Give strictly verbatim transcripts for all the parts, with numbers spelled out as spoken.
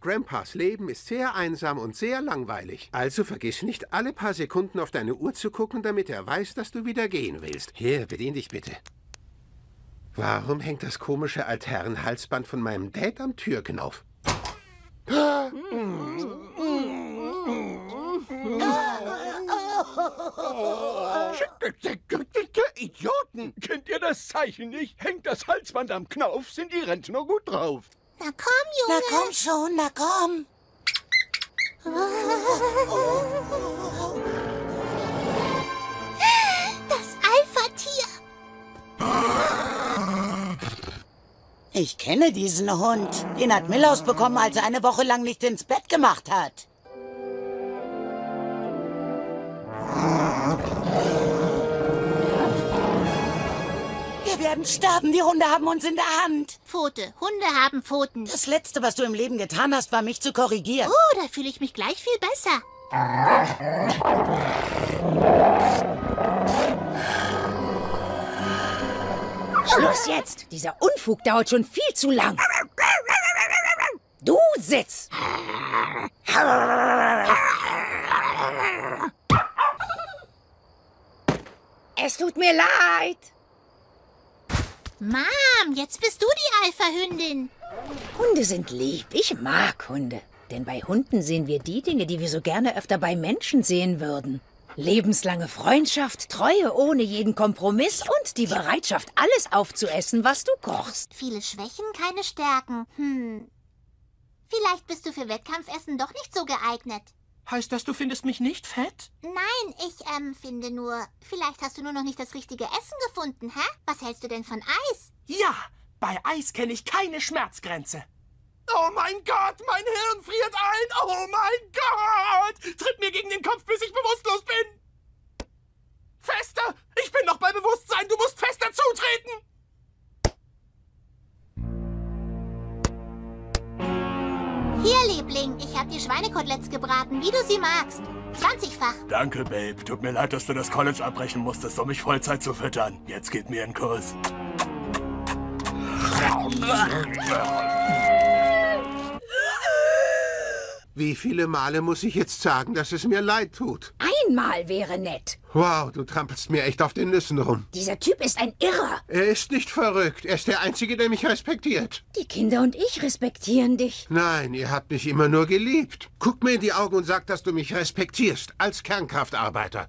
Grandpas Leben ist sehr einsam und sehr langweilig. Also vergiss nicht, alle paar Sekunden auf deine Uhr zu gucken, damit er weiß, dass du wieder gehen willst. Hier, bedien dich bitte. Warum hängt das komische Altherrenhalsband von meinem Dad am Türknauf? Idioten! Kennt ihr das Zeichen nicht? Hängt das Halsband am Knauf, sind die Rentner gut drauf. Na komm, Junge. Na komm schon, na komm. Das Alpha-Tier. Ich kenne diesen Hund. Den hat Millaus bekommen, als er eine Woche lang nicht ins Bett gemacht hat. Wir werden sterben. Die Hunde haben uns in der Hand. Pfote. Hunde haben Pfoten. Das Letzte, was du im Leben getan hast, war, mich zu korrigieren. Oh, da fühle ich mich gleich viel besser. Schluss jetzt! Dieser Unfug dauert schon viel zu lang. Du sitz! Es tut mir leid. Mom, jetzt bist du die Alpha-Hündin. Hunde sind lieb. Ich mag Hunde. Denn bei Hunden sehen wir die Dinge, die wir so gerne öfter bei Menschen sehen würden. Lebenslange Freundschaft, Treue ohne jeden Kompromiss und die Bereitschaft, alles aufzuessen, was du kochst. Viele Schwächen, keine Stärken. Hm. Vielleicht bist du für Wettkampfessen doch nicht so geeignet. Heißt das, du findest mich nicht fett? Nein, ich ähm, finde nur, vielleicht hast du nur noch nicht das richtige Essen gefunden, hä? Was hältst du denn von Eis? Ja, bei Eis kenne ich keine Schmerzgrenze. Oh mein Gott, mein Hirn friert ein! Oh mein Gott! Tritt mir gegen den Kopf, bis ich bewusstlos bin! Fester! Ich bin noch bei Bewusstsein! Du musst fester zutreten! Hier, Liebling, ich habe dir Schweinekoteletts gebraten, wie du sie magst. zwanzigfach. Danke, Babe. Tut mir leid, dass du das College abbrechen musstest, um mich Vollzeit zu füttern. Jetzt geht mir ein Kuss. Wie viele Male muss ich jetzt sagen, dass es mir leid tut? Einmal wäre nett. Wow, du trampelst mir echt auf den Nüssen rum. Dieser Typ ist ein Irrer. Er ist nicht verrückt. Er ist der Einzige, der mich respektiert. Die Kinder und ich respektieren dich. Nein, ihr habt mich immer nur geliebt. Guck mir in die Augen und sag, dass du mich respektierst, als Kernkraftarbeiter.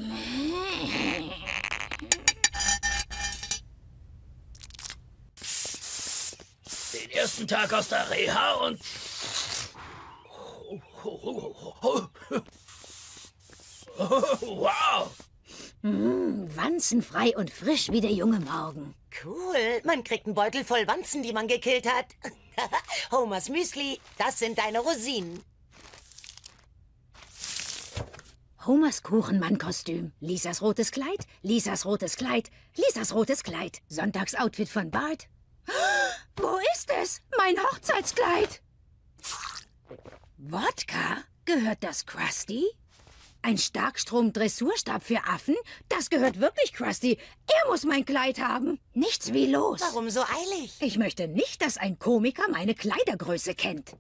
Den ersten Tag aus der Reha und... Wow! Mm, wanzenfrei und frisch wie der junge Morgen. Cool, man kriegt einen Beutel voll Wanzen, die man gekillt hat. Homers Müsli, das sind deine Rosinen. Homers Kuchenmann-Kostüm. Lisas rotes Kleid, Lisas rotes Kleid, Lisas rotes Kleid. Sonntagsoutfit von Bart. Wo ist es? Mein Hochzeitskleid. Wodka? Gehört das Krusty? Ein Starkstrom-Dressurstab für Affen? Das gehört wirklich Krusty. Er muss mein Kleid haben. Nichts wie los. Warum so eilig? Ich möchte nicht, dass ein Komiker meine Kleidergröße kennt.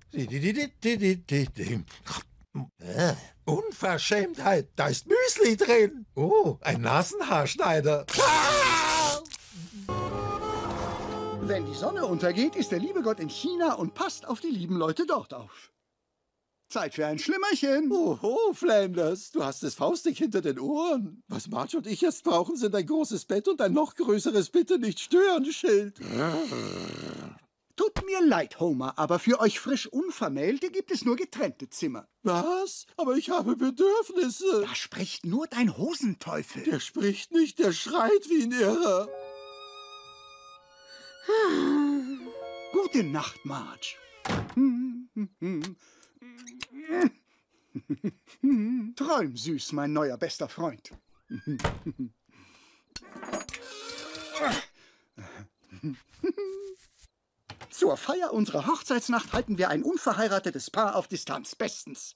Äh, Unverschämtheit, da ist Müsli drin. Oh, ein Nasenhaarschneider. Ah! Wenn die Sonne untergeht, ist der liebe Gott in China und passt auf die lieben Leute dort auf. Zeit für ein Schlimmerchen. Oho, Flanders, du hast es faustig hinter den Ohren. Was Marge und ich jetzt brauchen, sind ein großes Bett und ein noch größeres Bitte-nicht-stören-Schild. Tut mir leid, Homer, aber für euch frisch Unvermählte gibt es nur getrennte Zimmer. Was? Aber ich habe Bedürfnisse. Da spricht nur dein Hosenteufel. Der spricht nicht, der schreit wie ein Irrer. Gute Nacht, Marge. Träum süß, mein neuer bester Freund. Zur Feier unserer Hochzeitsnacht halten wir ein unverheiratetes Paar auf Distanz bestens.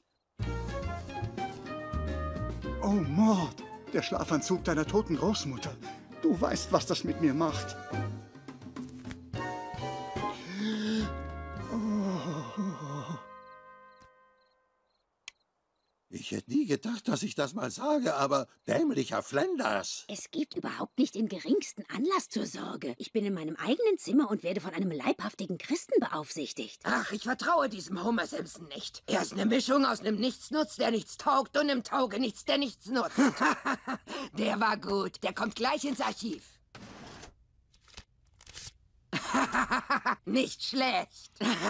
Oh, Mord, der Schlafanzug deiner toten Großmutter. Du weißt, was das mit mir macht. Ich hätte nie gedacht, dass ich das mal sage, aber dämlicher Flanders. Es gibt überhaupt nicht den geringsten Anlass zur Sorge. Ich bin in meinem eigenen Zimmer und werde von einem leibhaftigen Christen beaufsichtigt. Ach, ich vertraue diesem Homer Simpson nicht. Er ist eine Mischung aus einem Nichtsnutz, der nichts taugt, und einem Taugenichts, der nichts nutzt. Der war gut. Der kommt gleich ins Archiv. Nicht schlecht.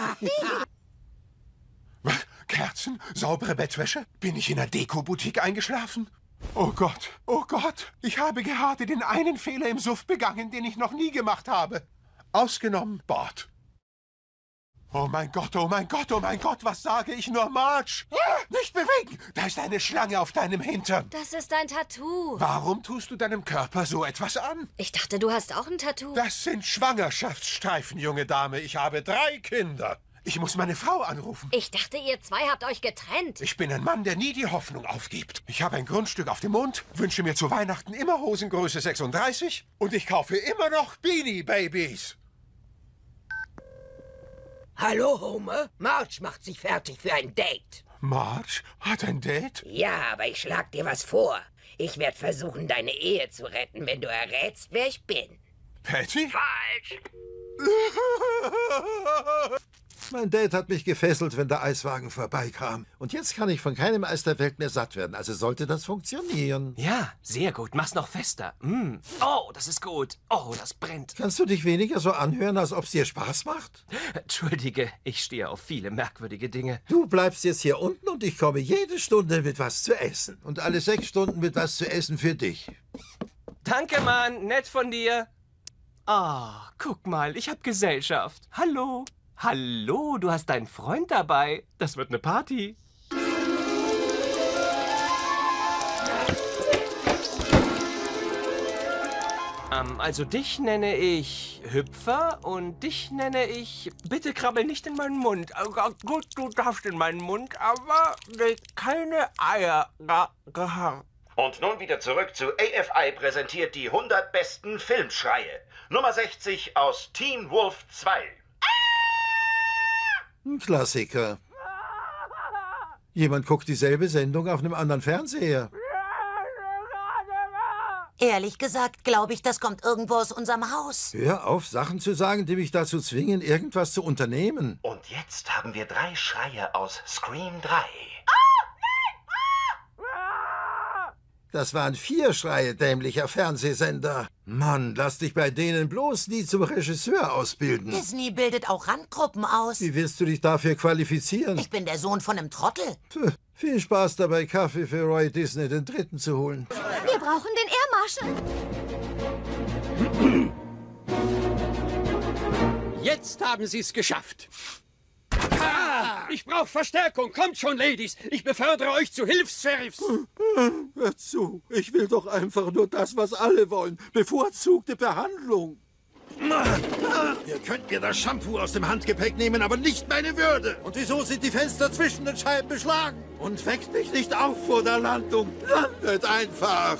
Kerzen? Saubere Bettwäsche? Bin ich in der Deko-Boutique eingeschlafen? Oh Gott, oh Gott, ich habe gerade den einen Fehler im Suff begangen, den ich noch nie gemacht habe. Ausgenommen Bart. Oh mein Gott, oh mein Gott, oh mein Gott, was sage ich nur, Marge? Nicht bewegen! Da ist eine Schlange auf deinem Hintern. Das ist ein Tattoo. Warum tust du deinem Körper so etwas an? Ich dachte, du hast auch ein Tattoo. Das sind Schwangerschaftsstreifen, junge Dame. Ich habe drei Kinder. Ich muss meine Frau anrufen. Ich dachte, ihr zwei habt euch getrennt. Ich bin ein Mann, der nie die Hoffnung aufgibt. Ich habe ein Grundstück auf dem Mond, wünsche mir zu Weihnachten immer Hosengröße sechsunddreißig und ich kaufe immer noch Beanie Babies. Hallo, Homer. Marge macht sich fertig für ein Date. Marge hat ein Date? Ja, aber ich schlag dir was vor. Ich werde versuchen, deine Ehe zu retten, wenn du errätst, wer ich bin. Patty? Falsch. Mein Date hat mich gefesselt, wenn der Eiswagen vorbeikam. Und jetzt kann ich von keinem Eis der Welt mehr satt werden. Also sollte das funktionieren. Ja, sehr gut. Mach's noch fester. Mm. Oh, das ist gut. Oh, das brennt. Kannst du dich weniger so anhören, als ob es dir Spaß macht? Entschuldige, ich stehe auf viele merkwürdige Dinge. Du bleibst jetzt hier unten und ich komme jede Stunde mit was zu essen. Und alle sechs Stunden mit was zu essen für dich. Danke, Mann. Nett von dir. Ah, guck mal, ich hab Gesellschaft. Hallo. Hallo, du hast deinen Freund dabei. Das wird eine Party. Ähm, also dich nenne ich Hüpfer und dich nenne ich... Bitte krabbel nicht in meinen Mund. Äh, gut, du darfst in meinen Mund, aber keine Eier. Und nun wieder zurück zu A F I präsentiert die hundert besten Filmschreie. Nummer sechzig aus Teen Wolf zwei. Ein Klassiker. Jemand guckt dieselbe Sendung auf einem anderen Fernseher. Ehrlich gesagt, glaube ich, das kommt irgendwo aus unserem Haus. Hör auf, Sachen zu sagen, die mich dazu zwingen, irgendwas zu unternehmen. Und jetzt haben wir drei Schreie aus Scream drei. Das waren vier Schreie, dämlicher Fernsehsender. Mann, lass dich bei denen bloß nie zum Regisseur ausbilden. Disney bildet auch Randgruppen aus. Wie willst du dich dafür qualifizieren? Ich bin der Sohn von einem Trottel. Puh, viel Spaß dabei, Kaffee für Roy Disney den Dritten zu holen. Wir brauchen den Air Marshal. Jetzt haben Sie es geschafft. Ah, ich brauche Verstärkung. Kommt schon, Ladies. Ich befördere euch zu Hilfs-Sheriffs. Hör zu, ich will doch einfach nur das, was alle wollen. Bevorzugte Behandlung. Ihr könnt mir das Shampoo aus dem Handgepäck nehmen, aber nicht meine Würde. Und wieso sind die Fenster zwischen den Scheiben beschlagen? Und weckt mich nicht auf vor der Landung. Landet einfach.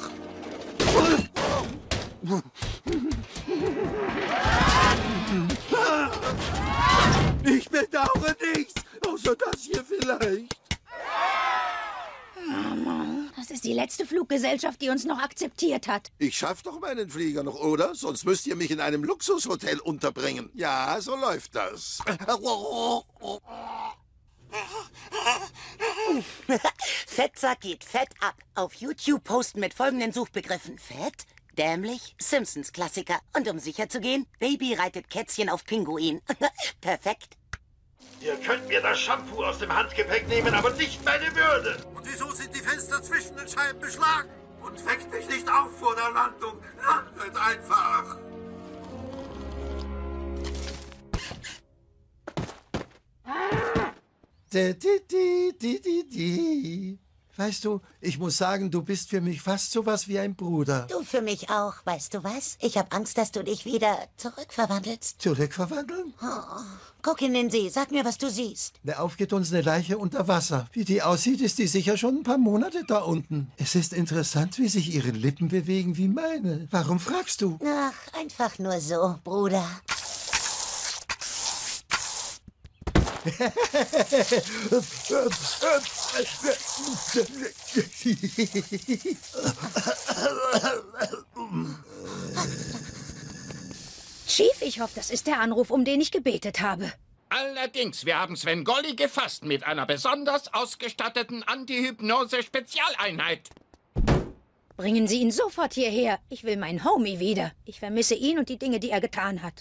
Ich bedauere nichts, außer das hier vielleicht. Das ist die letzte Fluggesellschaft, die uns noch akzeptiert hat. Ich schaff doch meinen Flieger noch, oder? Sonst müsst ihr mich in einem Luxushotel unterbringen. Ja, so läuft das. Fettsack geht fett ab. Auf YouTube posten mit folgenden Suchbegriffen: Fett, dämlich, Simpsons-Klassiker. Und um sicher zu gehen, Baby reitet Kätzchen auf Pinguin. Perfekt. Ihr könnt mir das Shampoo aus dem Handgepäck nehmen, aber nicht meine Würde. Und wieso sind die Fenster zwischen den Scheiben beschlagen? Und weckt mich nicht auf vor der Landung. Landet einfach. Di, di, di, di, di, di. Weißt du, ich muss sagen, du bist für mich fast so was wie ein Bruder. Du für mich auch. Weißt du was? Ich habe Angst, dass du dich wieder zurückverwandelst. Zurückverwandeln? Oh. Guck in den See. Sag mir, was du siehst. Eine aufgedunsene Leiche unter Wasser. Wie die aussieht, ist die sicher schon ein paar Monate da unten. Es ist interessant, wie sich ihre Lippen bewegen wie meine. Warum fragst du? Ach, einfach nur so, Bruder. Chief, ich hoffe, das ist der Anruf, um den ich gebetet habe. Allerdings, wir haben Sven Golly gefasst mit einer besonders ausgestatteten Anti-Hypnose-Spezialeinheit. Bringen Sie ihn sofort hierher. Ich will meinen Homie wieder. Ich vermisse ihn und die Dinge, die er getan hat.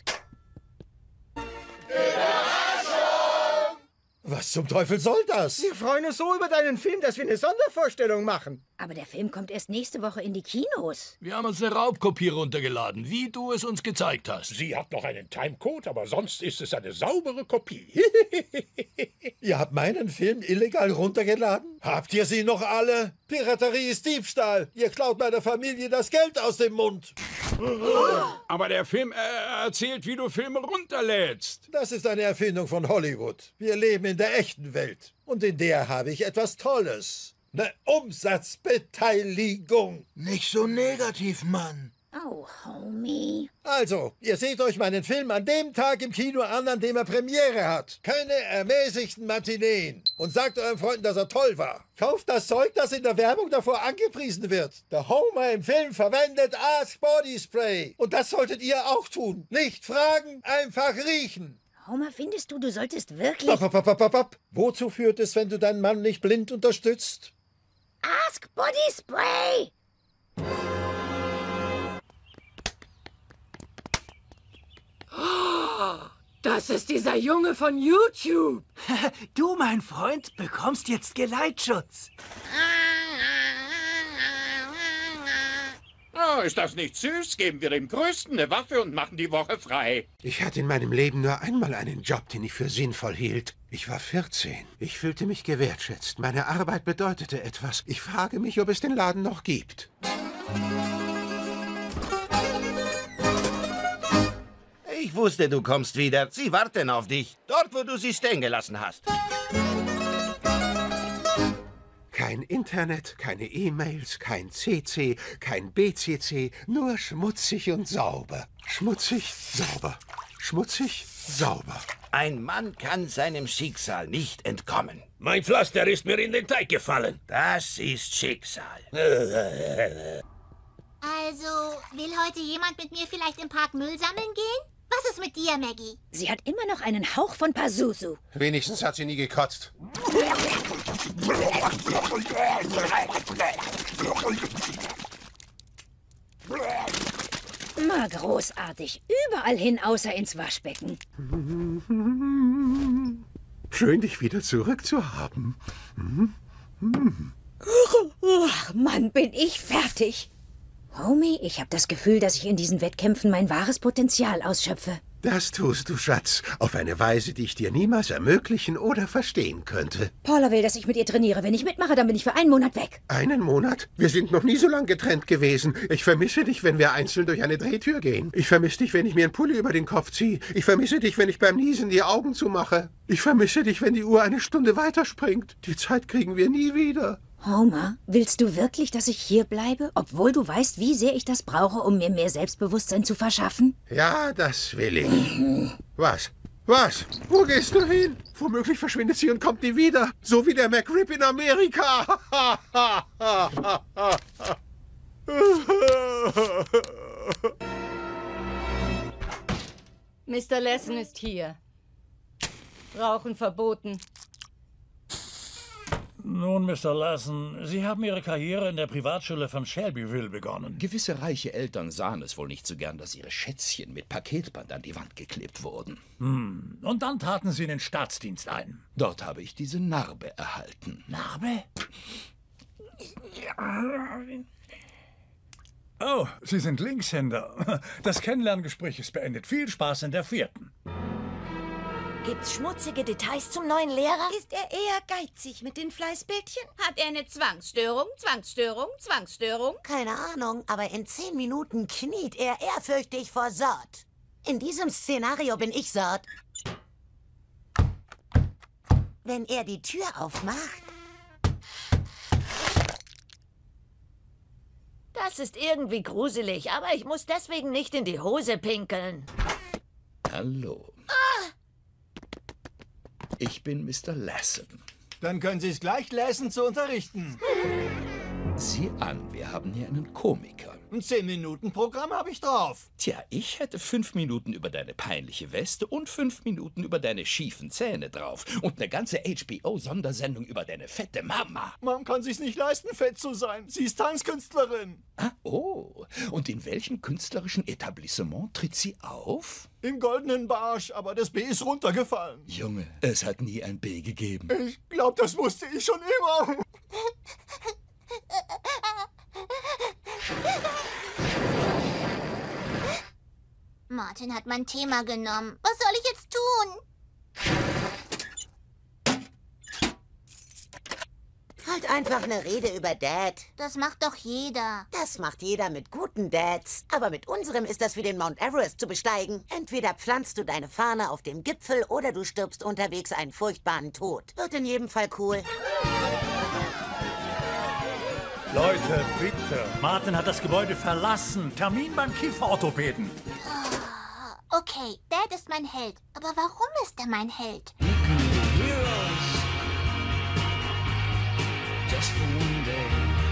Was zum Teufel soll das? Wir freuen uns so über deinen Film, dass wir eine Sondervorstellung machen. Aber der Film kommt erst nächste Woche in die Kinos. Wir haben uns eine Raubkopie runtergeladen, wie du es uns gezeigt hast. Sie hat noch einen Timecode, aber sonst ist es eine saubere Kopie. Ihr habt meinen Film illegal runtergeladen? Habt ihr sie noch alle? Piraterie ist Diebstahl. Ihr klaut meiner Familie das Geld aus dem Mund. Aber der Film äh, erzählt, wie du Filme runterlädst. Das ist eine Erfindung von Hollywood. Wir leben in der echten Welt. Und in der habe ich etwas Tolles. Eine Umsatzbeteiligung. Nicht so negativ, Mann. Oh, Homie. Also, ihr seht euch meinen Film an dem Tag im Kino an, an dem er Premiere hat. Keine ermäßigten Matineen. Und sagt euren Freunden, dass er toll war. Kauft das Zeug, das in der Werbung davor angepriesen wird. Der Homer im Film verwendet Ask Body Spray. Und das solltet ihr auch tun. Nicht fragen, einfach riechen. Homer, findest du, du solltest wirklich... Ab, ab, ab, ab, ab. Wozu führt es, wenn du deinen Mann nicht blind unterstützt? Ask Body Spray! Das ist dieser Junge von YouTube. Du, mein Freund, bekommst jetzt Geleitschutz. Oh, ist das nicht süß? Geben wir dem Größten eine Waffe und machen die Woche frei. Ich hatte in meinem Leben nur einmal einen Job, den ich für sinnvoll hielt. Ich war vierzehn. Ich fühlte mich gewertschätzt. Meine Arbeit bedeutete etwas. Ich frage mich, ob es den Laden noch gibt. Ich wusste, du kommst wieder. Sie warten auf dich. Dort, wo du sie stehen gelassen hast. Kein Internet, keine E-Mails, kein C C, kein B C C, nur schmutzig und sauber. Schmutzig, sauber. Schmutzig, sauber. Ein Mann kann seinem Schicksal nicht entkommen. Mein Pflaster ist mir in den Teig gefallen. Das ist Schicksal. Also, will heute jemand mit mir vielleicht im Park Müll sammeln gehen? Was ist mit dir, Maggie? Sie hat immer noch einen Hauch von Pazuzu. Wenigstens hat sie nie gekotzt. Mal großartig. Überall hin, außer ins Waschbecken. Schön, dich wieder zurückzuhaben. Ach, Mann, bin ich fertig. Homie, ich habe das Gefühl, dass ich in diesen Wettkämpfen mein wahres Potenzial ausschöpfe. Das tust du, Schatz, auf eine Weise, die ich dir niemals ermöglichen oder verstehen könnte. Paula will, dass ich mit ihr trainiere. Wenn ich mitmache, dann bin ich für einen Monat weg. Einen Monat? Wir sind noch nie so lang getrennt gewesen. Ich vermisse dich, wenn wir einzeln durch eine Drehtür gehen. Ich vermisse dich, wenn ich mir einen Pulli über den Kopf ziehe. Ich vermisse dich, wenn ich beim Niesen die Augen zumache. Ich vermisse dich, wenn die Uhr eine Stunde weiterspringt. Die Zeit kriegen wir nie wieder. Homer, willst du wirklich, dass ich hier bleibe, obwohl du weißt, wie sehr ich das brauche, um mir mehr Selbstbewusstsein zu verschaffen? Ja, das will ich. Was? Was? Wo gehst du hin? Womöglich verschwindet sie und kommt nie wieder. So wie der McRib in Amerika. Mister Lesson ist hier. Rauchen verboten. Nun, Mister Larson, Sie haben Ihre Karriere in der Privatschule von Shelbyville begonnen. Gewisse reiche Eltern sahen es wohl nicht so gern, dass ihre Schätzchen mit Paketband an die Wand geklebt wurden. Hm. Und dann taten Sie in den Staatsdienst ein. Dort habe ich diese Narbe erhalten. Narbe? Oh, Sie sind Linkshänder. Das Kennenlerngespräch ist beendet. Viel Spaß in der vierten. Gibt's schmutzige Details zum neuen Lehrer? Ist er eher geizig mit den Fleißbildchen? Hat er eine Zwangsstörung, Zwangsstörung, Zwangsstörung? Keine Ahnung, aber in zehn Minuten kniet er ehrfürchtig vor Sort. In diesem Szenario bin ich Sort. Wenn er die Tür aufmacht... Das ist irgendwie gruselig, aber ich muss deswegen nicht in die Hose pinkeln. Hallo. Ah! Ich bin Mister Lassen. Dann können Sie es gleich lesen zu unterrichten. Sieh an, wir haben hier einen Komiker. Ein zehn-Minuten-Programm habe ich drauf. Tja, ich hätte fünf Minuten über deine peinliche Weste und fünf Minuten über deine schiefen Zähne drauf. Und eine ganze H B O-Sondersendung über deine fette Mama. Man kann sich's nicht leisten, fett zu sein. Sie ist Tanzkünstlerin. Ah, oh. Und in welchem künstlerischen Etablissement tritt sie auf? Im Goldenen Barsch, aber das B ist runtergefallen. Junge, es hat nie ein B gegeben. Ich glaube, das wusste ich schon immer. Martin hat mein Thema genommen. Was soll ich jetzt tun? Halt einfach eine Rede über Dad. Das macht doch jeder. Das macht jeder mit guten Dads. Aber mit unserem ist das wie den Mount Everest zu besteigen. Entweder pflanzt du deine Fahne auf dem Gipfel oder du stirbst unterwegs einen furchtbaren Tod. Wird in jedem Fall cool. Leute, bitte. Martin hat das Gebäude verlassen. Termin beim Kieferorthopäden. Oh, okay, Dad ist mein Held. Aber warum ist er mein Held? Just for one day.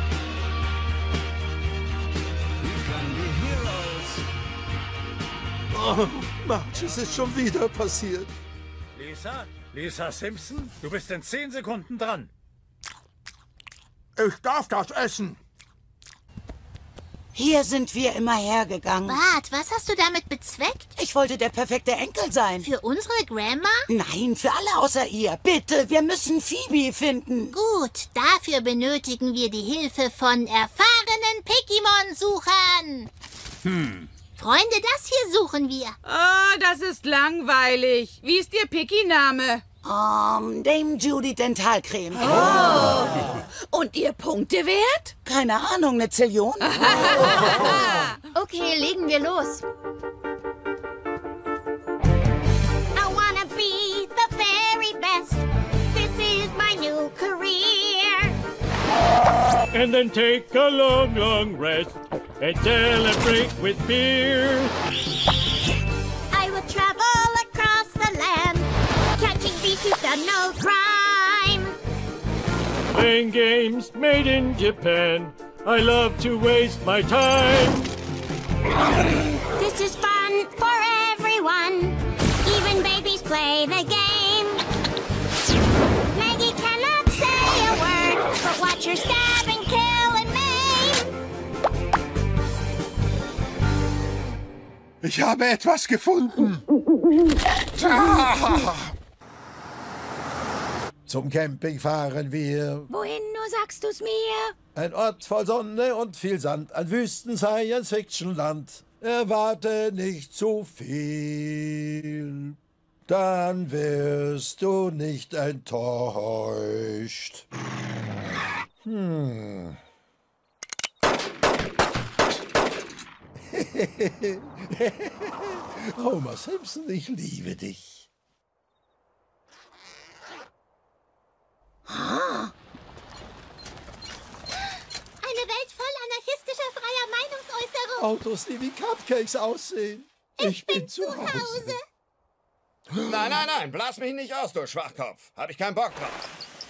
We can be heroes. Oh, Marge, es ist schon wieder passiert. Lisa? Lisa Simpson? Du bist in zehn Sekunden dran. Ich darf das essen. Hier sind wir immer hergegangen. Bart, was hast du damit bezweckt? Ich wollte der perfekte Enkel sein. Für unsere Grandma? Nein, für alle außer ihr. Bitte, wir müssen Phoebe finden. Gut, dafür benötigen wir die Hilfe von erfahrenen Pokémon-Suchern. Hm. Freunde, das hier suchen wir. Oh, das ist langweilig. Wie ist Ihr Picky-Name? Um, Dame Judy Dentalcreme. Oh. Und Ihr Punktewert? Keine Ahnung, eine Zillion. Okay, legen wir los. I wanna be the very best. This is my new career. And then take a long, long rest and celebrate with beer. I will travel across the land, catching thieves who've done no crime. Playing games made in Japan. I love to waste my time. This is fun for everyone. Even babies play the game. Maggie cannot say a word, but watch her stab and kill and maim. Ich habe etwas gefunden. Ah! Zum Camping fahren wir. Wohin nur sagst du's mir? Ein Ort voll Sonne und viel Sand, ein Wüsten-Science-Fiction-Land. Erwarte nicht zu viel, dann wirst du nicht enttäuscht. Hm. Homer Simpson, ich liebe dich. Eine Welt voll anarchistischer freier Meinungsäußerung. Autos, die wie Cupcakes aussehen. Ich, ich bin, bin zu Hause. Hause. Nein, nein, nein, blas mich nicht aus, du Schwachkopf. Hab ich keinen Bock drauf.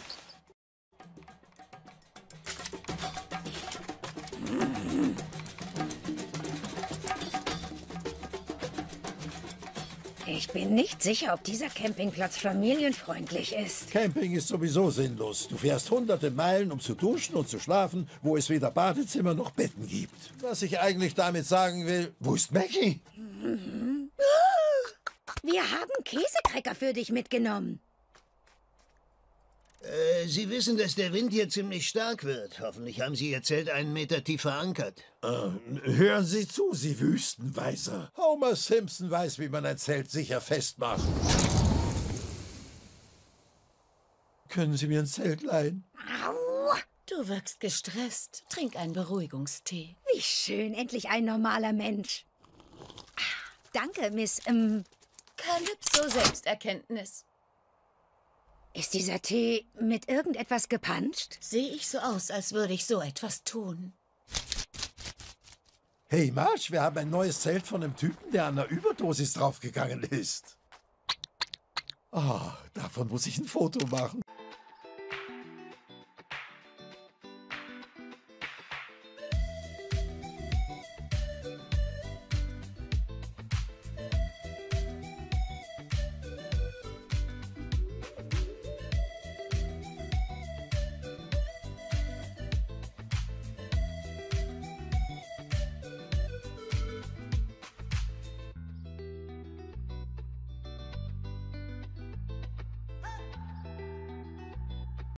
Ich bin nicht sicher, ob dieser Campingplatz familienfreundlich ist. Camping ist sowieso sinnlos. Du fährst hunderte Meilen, um zu duschen und zu schlafen, wo es weder Badezimmer noch Betten gibt. Was ich eigentlich damit sagen will, wo ist Maggie? Wir haben Käsekrecker für dich mitgenommen. Äh, Sie wissen, dass der Wind hier ziemlich stark wird. Hoffentlich haben Sie Ihr Zelt einen Meter tief verankert. Äh, hören Sie zu, Sie Wüstenweiser. Homer Simpson weiß, wie man ein Zelt sicher festmacht. Können Sie mir ein Zelt leihen? Au! Du wirkst gestresst. Trink einen Beruhigungstee. Wie schön, endlich ein normaler Mensch. Danke, Miss, ähm... Kalypso-Selbsterkenntnis. Ist dieser Tee mit irgendetwas gepanscht? Sehe ich so aus, als würde ich so etwas tun. Hey, Marge, wir haben ein neues Zelt von einem Typen, der an einer Überdosis draufgegangen ist. Ah, davon muss ich ein Foto machen.